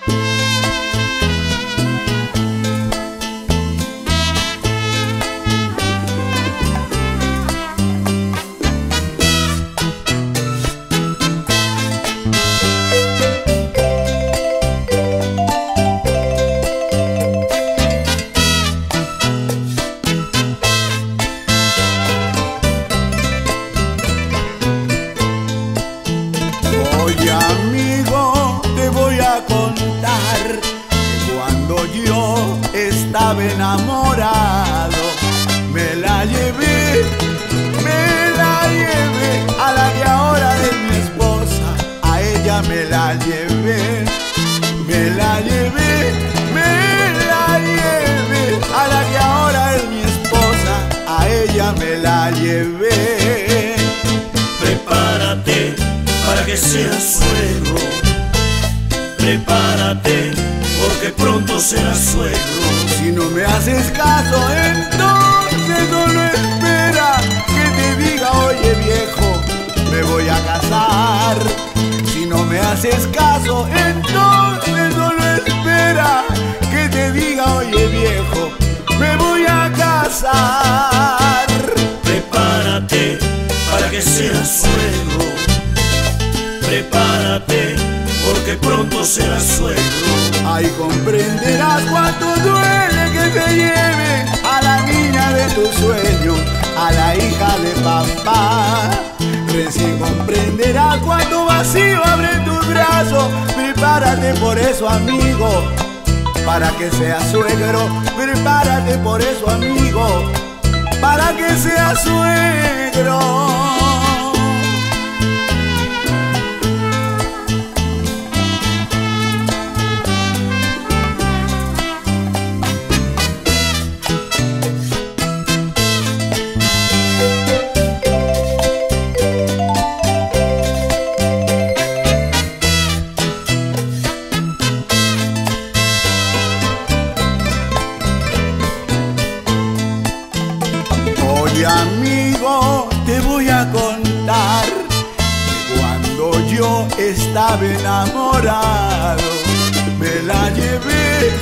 Oye amigo, te voy a contar que cuando yo estaba enamorado me la llevé a la que ahora es mi esposa, a ella me la llevé a la que ahora es mi esposa, a ella me la llevé. Prepárate para que seas suegro, prepárate porque pronto serás suegro. Si no me haces caso, entonces solo espera que te diga, oye viejo, me voy a casar. Si no me haces caso, entonces solo espera que te diga, oye viejo, me voy a casar. Prepárate para que seas suegro, prepárate porque pronto serás suegro. Ahí comprenderás cuánto duele que te lleve a la niña de tu sueño, a la hija de papá. Recién comprenderás cuánto vacío abre tus brazos. Prepárate por eso, amigo, para que seas suegro. Prepárate por eso, amigo, para que seas suegro. Oye amigo, te voy a contar que cuando yo estaba enamorado me la llevé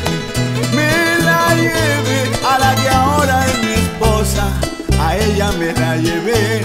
a la que ahora es mi esposa, a ella me la llevé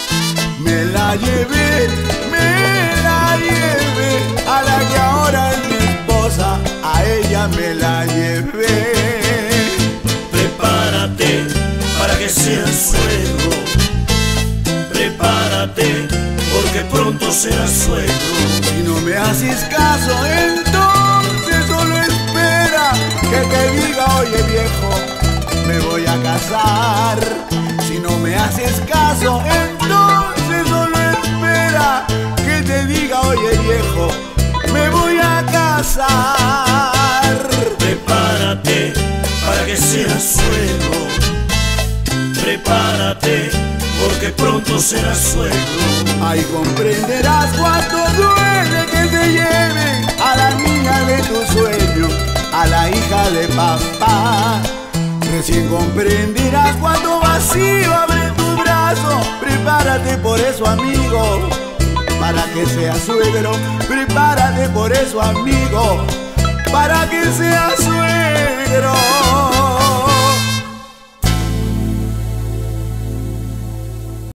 a la que ahora es mi esposa, a ella me la llevé. Prepárate para que seas suegro, prepárate porque pronto serás suegro. Si no me haces caso, entonces solo espera que te diga, oye viejo, me voy a casar. Si no me haces caso, entonces solo espera que te diga, oye viejo, me voy a casar. Prepárate para que seas suegro, prepárate porque pronto serás suegro. Ahí comprenderás cuánto duele que te lleven a la niña de tu sueño, a la hija de papá. Recién comprenderás cuánto vacío abre tu brazo. Prepárate por eso, amigo, para que seas suegro. Prepárate por eso, amigo, para que seas suegro.